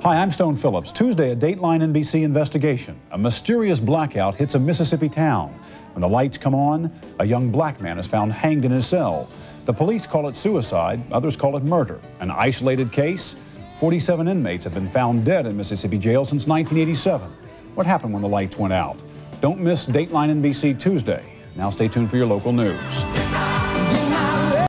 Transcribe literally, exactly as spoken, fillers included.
Hi, I'm Stone Phillips. Tuesday, a Dateline N B C investigation. A mysterious blackout hits a Mississippi town. When the lights come on, a young black man is found hanged in his cell. The police call it suicide, others call it murder. An isolated case? forty-seven inmates have been found dead in Mississippi jail since nineteen eighty-seven. What happened when the lights went out? Don't miss Dateline N B C Tuesday. Now stay tuned for your local news.